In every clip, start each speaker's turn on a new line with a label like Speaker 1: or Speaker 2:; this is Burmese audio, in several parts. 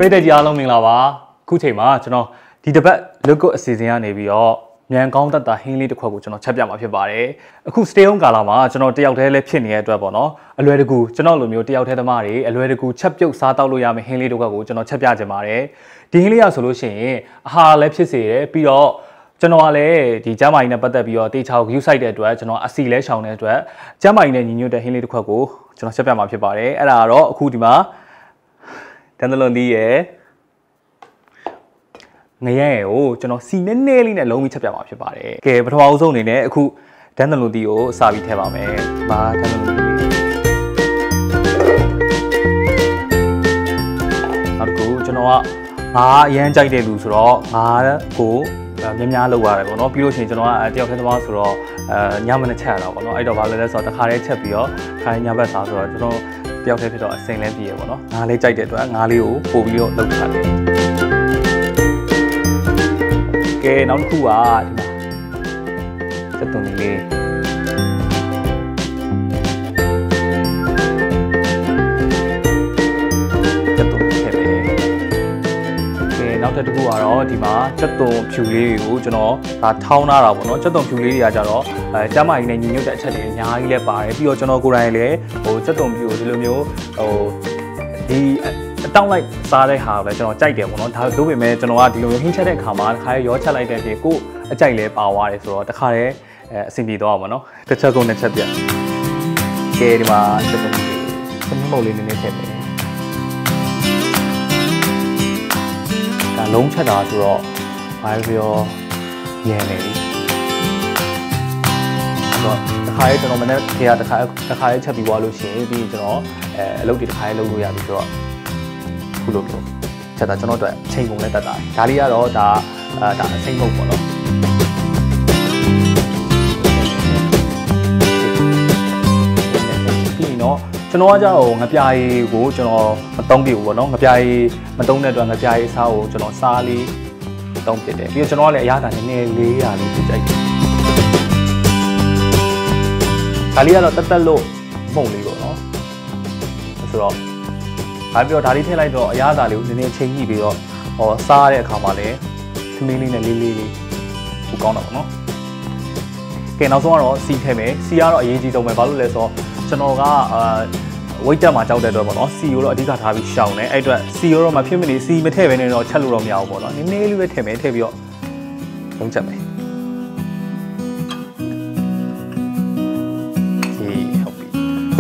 Speaker 1: ပြည်သက်ကြီးအားလုံးမင်္ဂလာပါခုချိန်မှာကျွန်တော်ဒီတစ်ပတ်လုတ်ကုတ်အစီအစဉ်ကနေပြီးတော့မြန်ကောင်းတတ်တာဟင်းလေးတစ်ခွက်ကိုကျွန်တော်ချက်ပြမှာဖြစ်ပါတယ်အခု stay home ကာလမှာကျွန်တော်တယောက်တည်းလည်းဖြစ်နေတဲ့အတွက်ပေါ့နော်အလွယ်တကူကျွန်တော်လိုမျိုးတယောက်တည်းသမားတွေအလွယ်တကူချက်ပြုတ်စားတောက်လို့ရမယ့်ဟင်းလေးတစ်ခွက်ကိုကျွန်တော်ချက်ပြချင်ပါတယ်ဒီဟင်းလေးရဆိုလို့ရှိရင်အဟာလည်းဖြစ်စေတယ်ပြီးတော့ကျွန်တော်ကလည်းဒီကျမ်းမာရေးနဲ့ပတ်သက်ပြီးတော့တေချာကို view site တဲ့အတွက်ကျွန်တော်အစီလဲရှောင်တဲ့အတွက်ကျမ်းမာရေးနဲ့ညီညွတ်တဲ့ဟင်းလေးတစ်ခွက်ကိုကျွန်တော်ချက်ပြမှာဖြစ်ပါတယ်အဲ့ဒါကတော့အခုဒီမှာတန်တလွန်ဒီရဲ့ငရဲကိုကျွန်တော်စီနဲနဲလေးနဲ့လုံးပြီးချက်ပြမှာဖြစ်ပါတယ်ကဲပထမအဆုံးအနေနဲ့အခုတန်တလွန်ဒီကိုစာပြီးထည့်ပါမယ်မာတန်တလွန်ဒီနောက်တစ်ခုကျွန်တော်ကငါအရန်ကြိုက်တဲ့လူဆိုတော့ငါကိုများများလောက်ရတယ်ပေါ့နော်ပြီးလို့ရှိရင်ကျွန်တော်ကတယောက်တည်းသမားဆိုတော့ညမနဲ့ချက်ရတာပေါ့နော်အဲ့တော့ဘာလဲလဲဆိုတော့တစ်ခါတည်းချက်ပြီးတော့ခိုင်းညဘက်စားဆိုတော့ကျွန်တော်တယောက်တည်းဖြစ်တော့အစိမ်လဲပြည့်ရပေါ့နော်ငါလေးကြိုက်တဲ့အတွက်ငါလေးကိုပို့ပြီးတော့လုပ်ထားတယ်ကဲနောက်တစ်ခုကဒီမှာစက်သွန်လေးနောက်တစ်ခုကတော့ဒီမှာချက်သွန်ဖြူလေးတွေကိုကျွန်တော်ဒါထောင်းထားတာပေါ့နော်ချက်သွန်ဖြူလေးတွေကကြတော့ကျမကြီးနဲ့ညီညွတ်တဲ့အချက်တွေအများကြီးလည်းပါတယ်ပြီးတော့ကျွန်တော်ကိုယ်တိုင်လည်းချက်သွန်ဖြူကိုဒီလိုမျိုးဒီအတောင့်လိုက်စားတဲ့ဟာပဲကျွန်တော်ကြိုက်တယ်ပေါ့နော်ဒါတို့ပေမဲ့ကျွန်တော်ကဒီလိုမျိုးဟင်းချက်တဲ့အခါမှာတစ်ခါရောချက်လိုက်တဲ့အပြင်ကိုအကြိုက်လဲပါသွားတယ်ဆိုတော့တစ်ခါတည်းအဆင်ပြေသွားပါတော့တစ်ချက်ကုန်တစ်ချက်ပြတ်ကဲဒီမှာချက်သွန်ဖြူသမီးမုတ်လေးနည်းနည်းထည့်မယ်လုံးချက်တာဆိုတော့ဘာပြောညံနေပြီအဲ့တော့တစ်ခါလေးကျွန်တော်မနေ့ခေတ်တစ်ခါလေးချက်ပြီးသွားလို့ရှိရင်ပြီးကျွန်တော်အလုပ်တွေတစ်ခါလေးလုပ်လို့ရပြီဆိုတော့ခုလိုမျိုးချက်တာကျွန်တော်တို့အချိန်ကုန်နဲ့တက်တာဒါလေးကတော့ဒါအချိန်ကုန်ပေါ့နော်ပြီးတော့ကျွန်တော်ကကြောက်ငပြားရီကိုကျွန်တော်မတုံးပြဘူးပေါ့နော်ငပြားရီမတုံးတဲ့အတွက်ငပြားရီစားကိုကျွန်တော်စားလေးတုံးပြတယ်ပြီးတော့ကျွန်တော်ကလည်းအရသာနည်းနည်းလေးရလေးပြကြိုက်တယ်ဒါလေးကတော့တက်လို့မှုန်လေးပေါ့နော်ဆိုတော့ဘာပြောဒါလေးထည့်လိုက်တော့အရသာလေးကိုနည်းနည်းချိန်ကြည့်ပြီးတော့စားတဲ့အခါမှာလည်းသမီးလေးနဲ့လေးလေးကိုကောင်းတာပေါ့နော်ကဲနောက်ဆုံးကတော့စီထည့်မယ်စီကတော့အရေးကြီးဆုံးပဲဘာလို့လဲဆိုတော့ကျွန်တော်ကဝိတ်တက်မှာကြောက်တဲ့အတွက်ပေါ့နော်စီကိုတော့အဓိကထားပြီးရှောင်တယ်အဲ့အတွက်စီကိုတော့မဖြစ်မနေစီမထည့်ဘဲနဲ့တော့ချက်လို့တော့မရဘူးပေါ့နော်နည်းနည်းလေးပဲထည့်မယ်ထည့်ပြီးတော့လုံးချက်မယ်ဒီဟုတ်ပြီ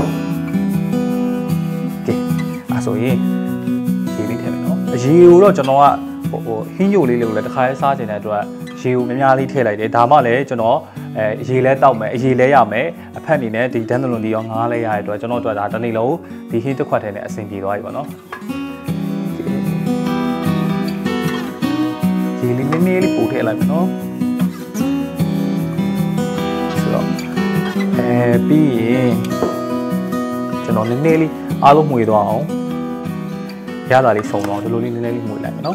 Speaker 1: ကဲအဲ့ဆိုရင်ရေလေးထည့်မယ်နော်ရေကိုတော့ကျွန်တော်ကဟင်းညိုလေးလေးကိုလည်းတစ်ခါလေးစားချင်တဲ့အတွက်ရေကိုများများလေးထည့်လိုက်တယ်ဒါမှလည်းကျွန်တော်ရေလဲတောက်မယ်အရေလဲရမယ်အဖက်အနေနဲ့ဒီဒန်တလွန်ဒီရောငါးလဲရတဲ့အတွက်ကျွန်တော်တို့ကဒါတစ်နေ့လုံးဒီဟင်းတစ်ခွက်ထဲနဲ့အဆင်ပြေသွားပြီပေါ့နော်ရေလေးနည်းနည်းလေးပို့ထည့်လိုက်မယ်နော်ဆိုတော့ပြီးရင်ကျွန်တော်နည်းနည်းလေးအားလုံးမှွေသွားအောင်ရတာလေးစုံတော့ဒီလိုလေးနည်းနည်းလေးမှွေလိုက်မယ်နော်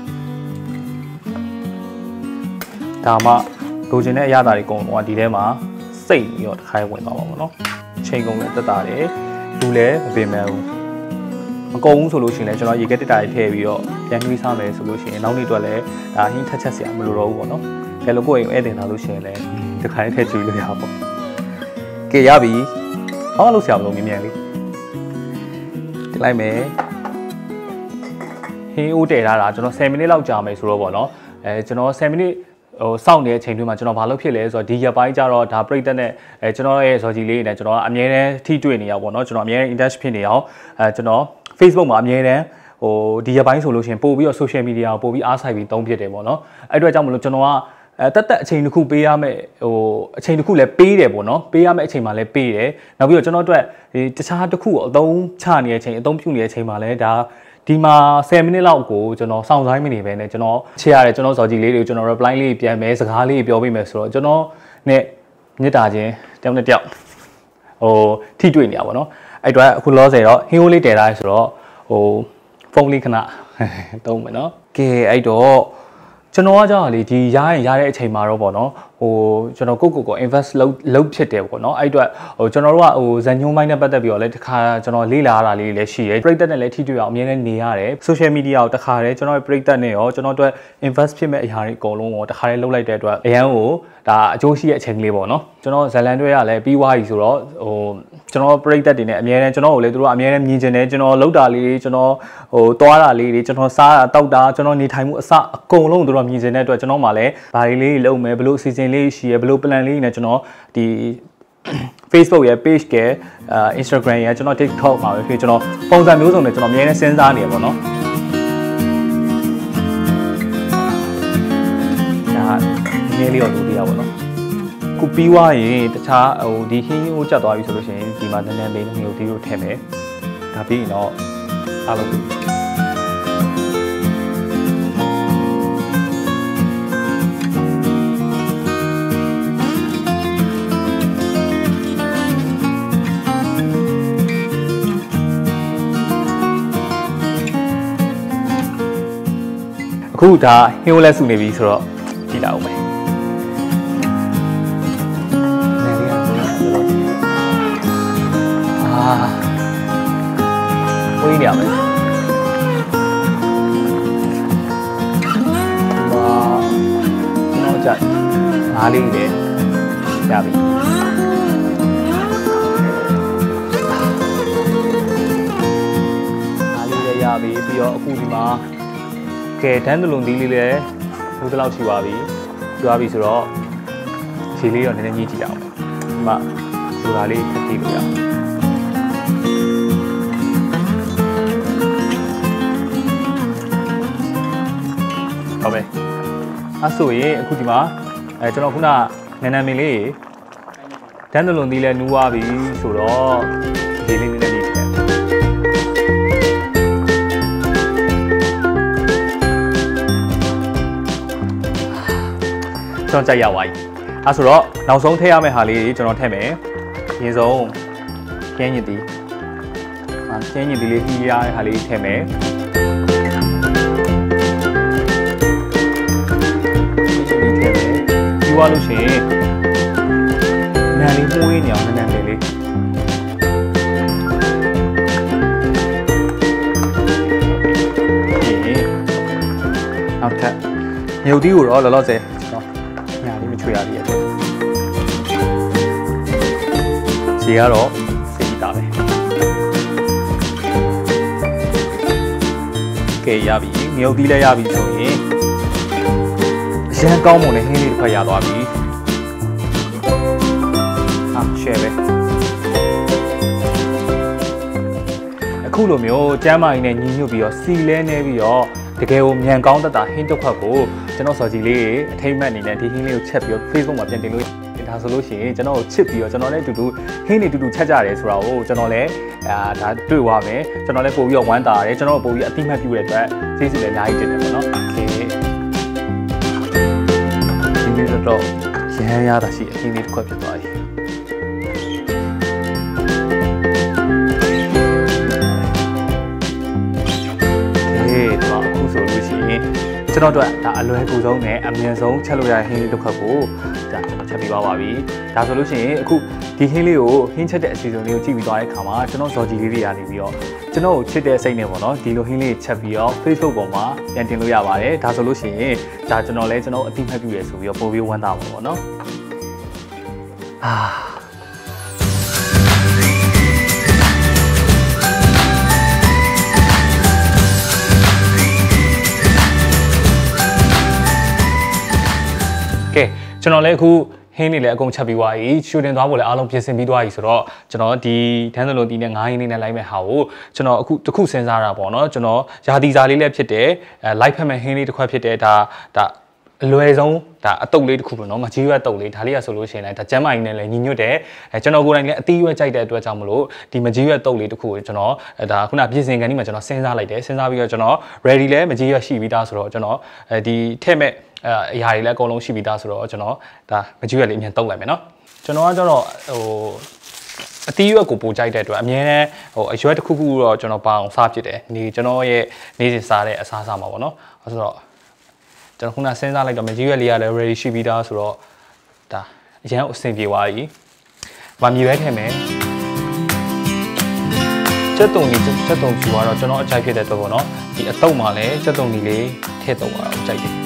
Speaker 1: ဒါမှလိုချင်တဲ့အရာတွေအကုန်လုံးကဒီထဲမှာစိတ်ပြီးတော့တစ်ခါဝင်သွားပါပေါ့နော်ချိန်ကုန်လည်းတက်တာတယ်လူလည်းမပင်ပန်းဘူးမကုန်ဘူးဆိုလို့ရှိရင်လည်းကျွန်တော်ရေကက်တက်တာတွေထည့်ပြီးတော့ပြန်နှွေးစားမယ်ဆိုလို့ရှိရင်နောက်နေ့အတွက်လည်းဒါဟင်းထက်ချက်စရာမလိုတော့ဘူးပေါ့နော်ဒါလို့ကိုယ်အိမ်ဧည့်သည်လာလို့ရှိရင်လည်းတစ်ခါထည့်ကြည့်လို့ရပါပေါ့ကဲရပြီဟောလို့ဆရာမလို့မြင်မြန်လေးတင်လိုက်မယ်ဟင်းအိုးတည်ထားတာကျွန်တော်10မိနစ်လောက်ကြာမယ်ဆိုတော့ပေါ့နော်ကျွန်တော်10မိနစ်စောင့်နေတဲ့အချိန်တွေမှာကျွန်တော်ဘာလုပ်ဖြစ်လဲဆိုတော့ဒီရက်ပိုင်းကျတော့ဒါပြိတက်နဲ့ကျွန်တော်ရဲ့ဇော်ကြီးလေးနဲ့ကျွန်တော်အမြဲတမ်းထိတွေ့နေရပါတော့เนาะကျွန်တော်အမြဲတမ်း interact ဖြစ်နေအောင်ကျွန်တော် Facebook မှာအမြဲတမ်းဒီရက်ပိုင်းဆိုလို့ရှိရင်ပို့ပြီးတော့ social media ကိုပို့ပြီးအားဆိုင်ပြီးသုံးဖြစ်တယ်ပေါ့เนาะအဲ့အတွက်ကြောင့်မလို့ကျွန်တော်ကတက်အချိန်တစ်ခုပေးရမယ်အချိန်တစ်ခုလည်းပေးတယ်ပေါ့เนาะပေးရမယ့်အချိန်မှာလည်းပေးတယ်နောက်ပြီးတော့ကျွန်တော်အတွက်ဒီတခြားတစ်ခုကိုအသုံးချနေတဲ့အချိန်အသုံးပြုနေတဲ့အချိန်မှာလည်းဒါဒီမှာ10မိနစ်လောက်ကိုကျွန်တော်စောင့်ဆိုင်းမနေပဲနဲ့ကျွန်တော်ချေရတယ်ကျွန်တော်ဇော်ကြီးလေးတွေကိုကျွန်တော် reply လေးပြန်မယ်စကားလေးပြောပေးမယ်ဆိုတော့ကျွန်တော်နဲ့မြစ်တာချင်းတယောက်နဲ့တယောက်ထိတွေ့နေရပါတော့အဲ့တော့အခုလောဆယ်တော့ဟင်းဟိုးလေးတည်ထားရဆိုတော့ဖုန်းလေးခဏသုံးမယ်နော်ကဲအဲ့တော့ကျွန်တော်ကကြာလေဒီရရင်ရတဲ့အချိန်မှာတော့ပေါ့နော်ကျွန်တော်ကို invest လုပ်ဖြစ်တယ်ပေါ့နော်အဲ့အတွက်ကျွန်တော်တို့ကဇန်ညုံမိုင်းနဲ့ပတ်သက်ပြီးတော့လည်းတစ်ခါကျွန်တော်လေ့လာရတာလေးလည်းရှိတယ်ပရိသတ်နဲ့လည်းထိတွေ့အောင်အမြဲတမ်းနေရတယ် social media ကိုတစ်ခါတည်းကျွန်တော်ပရိသတ်နဲ့ရောကျွန်တော်တို့ invest ဖြစ်မဲ့အရာတွေအကုန်လုံးကိုတစ်ခါတည်းလုပ်လိုက်တဲ့အတွက်အရန်ကိုဒါအကျိုးရှိတဲ့အချိန်ကလေးပေါ့နော်ကျွန်တော်ဇလန်တွေရလည်းပြီးွားပြီဆိုတော့ကျွန်တော်ပရိသတ်တွေနဲ့အမြဲတမ်းကျွန်တော်ကိုလည်းသူတို့အမြဲတမ်းမြင်ချင်တယ်ကျွန်တော်လောက်တာလေးကျွန်တော်သွားတာလေးတွေကျွန်တော်စားတာတောက်တာကျွန်တော်နေထိုင်မှုအစအကုန်လုံးသူတို့မြင်ချင်တဲ့အတွက်ကျွန်တော်မှလည်းဘာလေးလုပ်မယ်ဘလို့အစီအစဉ်လေးရှိရဘလို့ plan လေးနဲ့ကျွန်တော်ဒီ Facebook ရဲ့ page က Instagram ရဲ့ကျွန်တော် TikTok မှာပဲဖြစ်ကျွန်တော်ပုံစံမျိုးစုံနဲ့ကျွန်တော်အမြဲတမ်းစဉ်းစားနေရပါတော့ဒါနည်းလေးတော့လုပ်ပြရပါတော့ခုပြီးွားရင်တခြားဒီဟင်းကိုကျတ်သွားပြီဆိုလို့ရှိရင်ဒီမှာနည်းနည်းလေးမျိုးဒီလိုထည့်မယ်ဒါပြီးရင်တော့အားလုံးအခုဒါဟင်းလက်စုနေပြီဆိုတော့ကြည့်လိုက်အောင်မယ်ဝေးနေရမယ်ကျွန်တော်ကြငါးလေးနဲ့ရပြီငါးလေးလည်းရပြီပြီးတော့အခုဒီမှာကဲတန်းတလုံးသီးလေးလည်းဘိုးတလောက်ရှိသွားပြီဆိုတော့ခြေလေးတော့နည်းနည်းညှိကြည့်အောင်ဒီမှာဒီပါလေးထပ်ကြည့်လို့ရအောင်ဟုတ်ပဲအဲ့ဆိုရင်အခုဒီမှာကျွန်တော်ခုနနန်းနန်းမင်းလေးတန်းတလုံးသီးလည်းနူးသွားပြီဆိုတော့ဒီလေးနည်းနည်းလေးကျွန်တော်ကြိုက်ရပါပြီအဲဆိုတော့နောက်ဆုံးထည့်ရမယ့်ဟာလေးတွေကျွန်တော်ထည့်မယ်အရင်ဆုံးကျင်းညစ်တီကျင်းညစ်တီလေးထည့်ရတဲ့ဟာလေးထည့်မယ်ပြီးသွားလို့ရှိရင်နန်းလေးမှုေးနေအောင်နန်းလေးနောက်ထပ်မြုပ်တီးကိုတော့လောလောဆယ်ချွေရသေးတယ်ခြေကတော့စိတ်တာပဲကဲရပြီမြုပ်သီးလည်းရပြီဆိုရင်အရန်ကောင်းမွန်တဲ့ဟင်းလေးတစ်ခါရသွားပြီရှယ်ပဲအခုလိုမျိုးကျမ်းမာရင်နဲ့ညီညွတ်ပြီးတော့စီလဲနေပြီးတော့တကယ်ကိုမြန်ကောင်းတတ်တာဟင်းတစ်ခွက်ကိုကျွန်တော်စော်ကြီးလေးအထိမ့်မှတ်အနေနဲ့ဒီဟင်းလေးကိုချက်ပြီးတော့ Facebook မှာပြန်တင်လို့ဒါဆိုလို့ရှိရင်ကျွန်တော်ကိုချစ်ပြီးတော့ကျွန်တော်လည်းအတူတူဟင်းတွေတူတူချက်ကြတယ်ဆိုတာကိုကျွန်တော်လည်းဒါတွေ့သွားမယ်ကျွန်တော်လည်းပို့ပြီးတော့ဝမ်းသာတယ်ကျွန်တော်ပို့ပြီးအတိမတ်ပြုတဲ့အတွက်စိတ်စီလည်းအများကြီးတင်တယ်ပေါ့နော်โอเคဒီနေ့တော့ရမ်းရတာရှိအဟင်းလေးတစ်ခွက်ဖြစ်သွားပြီကျွန်တော်တို့ဒါအလွယ်ကူဆုံးနဲ့အမြန်ဆုံးချက်လို့ရတဲ့ဟင်းလေးတစ်ခါကိုဒါကျွန်တော်ချက်ပြီးပါပြီဒါဆိုလို့ရှိရင်အခုဒီဟင်းလေးကိုဟင်းချက်တဲ့အစီအစဉ်လေးကိုကြည့်ပြီးသွားတဲ့အခါမှာကျွန်တော်ဇော်ကြီးလေးတွေကနေပြီးတော့ကျွန်တော်ကိုချစ်တဲ့စိတ်နဲ့ပေါ့နော်ဒီလိုဟင်းလေးချက်ပြီးတော့ Facebook ပေါ်မှာပြန်တင်လို့ရပါတယ်ဒါဆိုလို့ရှိရင်ဒါကျွန်တော်လည်းကျွန်တော်အတိမတ်ပြုရဆိုပြီးတော့ပို့ပြီးဝမ်းသာပါပေါ့နော်ကဲကျွန်တော်လည်းအခုဟင်းနေလည်းအကုန်ချက်ပြီးသွားပြီရှူတင်သွားဖို့လည်းအားလုံးပြင်ဆင်ပြီးသွားပြီဆိုတော့ကျွန်တော်ဒီဒန်းစလုံးတီးနဲ့ငါးဟင်းလေးနဲ့လိုက်မဲ့ဟာကိုကျွန်တော်အခုတစ်ခုစဉ်းစားတာပေါ့နော်ကျွန်တော်ယာတီစာလေးလည်းဖြစ်တယ်လိုက်ဖက်မဲ့ဟင်းလေးတစ်ခွက်ဖြစ်တယ်ဒါအလွယ်ဆုံးဒါအတုပ်လေးတစ်ခုပေါ့နော်မကြီးရွက်တုပ်လေးဒါလေးရဆိုလို့ရှိရင်လည်းဒါကျမ်းမာရင်လည်းညီညွတ်တယ်ကျွန်တော်ကိုယ်တိုင်လည်းအသီးရွက်ကြိုက်တဲ့အတွက်ကြောင့်မလို့ဒီမကြီးရွက်တုပ်လေးတစ်ခုကိုကျွန်တော်ဒါခုနပြင်ဆင်ကန်ဒီမှာကျွန်တော်စဉ်းစားလိုက်တယ်စဉ်းစားပြီးတော့ကျွန်တော် ready လည်းမကြီးရွက်ရှိပြီးသားဆိုတော့ကျွန်တော်ဒီထည့်မဲ့အရာတွေလည်းအကုန်လုံးရှိပြီးသားဆိုတော့ကျွန်တော်ဒါမကြည့်ရလေးအမြန်တုံးလိုက်မယ်နော်ကျွန်တော်ကကျတော့အတီးရွက်ကိုပိုကြိုက်တဲ့အတွက်အမြဲတမ်းအရွက်တစ်ခုခုတော့ကျွန်တော်ပါအောင်စားဖြစ်တယ်ကျွန်တော်ရဲ့နေ့စဉ်စားတဲ့အစားအစာမှာပေါ့နော်ဆိုတော့ကျွန်တော်ခုနစဉ်းစားလိုက်တော့မကြီးရွက်လေးကလည်း ready ရှိပြီးသားဆိုတော့ဒါအရင်အဆင်ပြေသွားပြီဗာမြေပဲထည့်မယ်ချက်တုံကြီးချက်တုံဖြူကတော့ကျွန်တော်အကြိုက်ဖြစ်တဲ့တော့ပေါ့နော်ဒီအတုံးမှာလည်းချက်တုံကြီးလေးထည့်တော့တာကြိုက်တယ်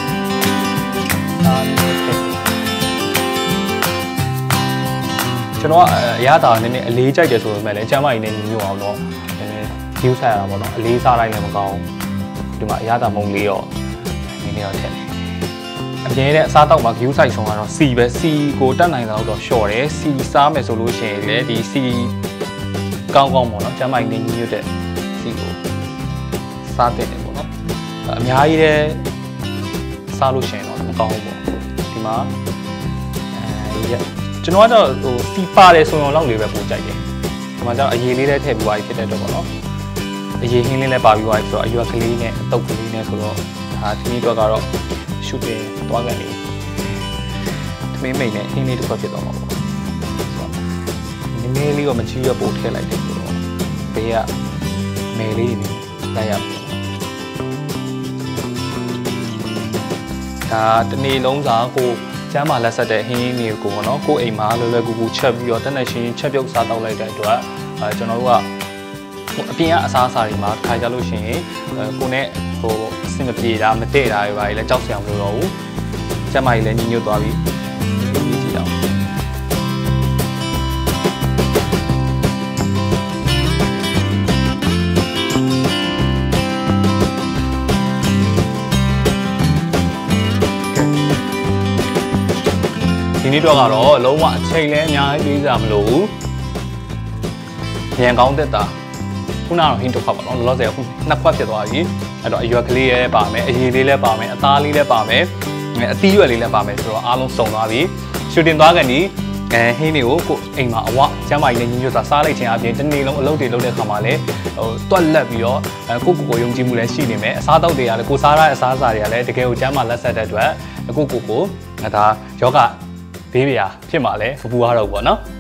Speaker 1: ကျွန်တော်အရသာနည်းနည်းအလေးကြိုက်တယ်ဆိုပေမဲ့လည်းကျမ်းမာရေးနဲ့ညီညွတ်အောင်တော့နည်းနည်း view ဆိုင်ရတာပေါ့နော်အလေးစားတိုင်းလည်းမကောင်းဒီမှာအရသာမုံလေးတော့နည်းနည်းတော့ထည့်အမြဲတမ်းအစားတောက်မှာ view ဆိုင်ဆုံးကတော့ C ပဲ C ကိုတက်နိုင်တော့လျှော့တယ် C စားမယ်ဆိုလို့ရှိရင်လည်းဒီ C ကောင်းကောင်းပေါ့နော်ကျမ်းမာရေးနဲ့ညီညွတ်တဲ့ C ကိုစားတဲ့တယ်ပေါ့နော်အများကြီးလည်းစားလို့ရှိရင်တော့မကောင်းဘူးပေါ့ဒီမှာကျွန်တော်ကတော့ဟိုစီပါတယ်ဆိုရင်လောက်လေးပဲပို့ကြိုက်တယ်ဒီမှာကျတော့အရေးလေးလည်းထည့်ပြီးသွားပြီဖြစ်တဲ့တော့ပေါ့နော်အရေးဟင်းလေးလည်းပါပြီးသွားပြီဆိုတော့အရွက်ကလေးနဲ့အတုပ်ကလေးနဲ့ဆိုတော့ဒါဒီနေ့တော့ကတော့ရှုပ်တယ်သွားကန်လေးသမင်းမိတ်နဲ့ဟင်းလေးတစ်ခွက်ဖြစ်သွားမှာပေါ့နည်းနည်းလေးတော့မချီရပို့ထည့်လိုက်တယ်ဆိုတော့ဘေးကမယ်လေးနေလိုက်ရပါဒါတနေ့လုံးစာကိုကျမ်းမာလက်ဆက်တဲ့ဟင်းမျိုးကိုပေါ့နော်ကိုအိမ်မှာလွယ်လွယ်ကူကူချက်ပြီးတော့တက်နေရှင်ချက်ပြုတ်စားတောက်လိုက်တဲ့အတွက်ကျွန်တော်တို့ကအပြင်ကအစားအစာတွေမှာခါကြလို့ရှိရင်ကိုနဲ့ဟိုအဆင်မပြေတာမတည့်တာတွေပါလေကြောက်စရာမလိုတော့ဘူးကျမ်းမာရေးလည်းညှိညွတ်သွားပြီကြည့်တော့ဒီနေ့တော့ကတော့လုံးဝအချိန်လည်းအများကြီးပေးစားမလို့ဘူးမြန်ကောင်းတက်တာခုနကတော့ဟင်းတစ်ခွက်ပါတော့လောလောဆယ်အခုနှစ်ခွက်ဖြစ်သွားပြီအဲ့တော့အရွက်ကလေးလည်းပါမယ်အရည်လေးလည်းပါမယ်အသားလေးလည်းပါမယ်အသီးရွက်လေးလည်းပါမယ်ဆိုတော့အားလုံးစုံသွားပြီရှူတင်သွားကန်ဒီဟင်းတွေကိုကိုအိမ်မှာအဝကျမ်းမာရေးနဲ့ညီညွတ်စွာစားလိုက်ခြင်းအပြင်တစ်နေ့လုံးအလုပ်တွေလုပ်တဲ့ခါမှာလည်းဟိုတွက်လက်ပြီးတော့ကိုယုံကြည်မှုလည်းရှိနေမယ်အစားတောက်တွေကလည်းကိုစားရတဲ့အစားအစာတွေကလည်းတကယ်ကိုကျမ်းမာလက်ဆက်တဲ့အတွက်ကိုဒါယောဂဘေးပြာဖြစ်မှာလဲပူရတော့ပေါ့နော်